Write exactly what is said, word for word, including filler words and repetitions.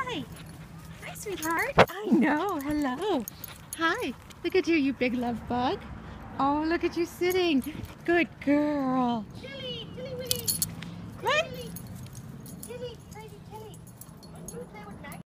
Hi. Hi, sweetheart. I know. Hello. Hi. Look at you, you big love bug. Oh, look at you sitting. Good girl. Tilly, Tilly Willy. What? Tilly, Tilly, crazy Tilly. You play with Max?